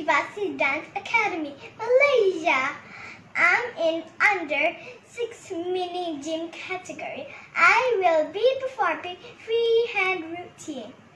Adivasi Dance Academy, Malaysia. I'm in under 6 mini gym category. I will be performing free hand routine.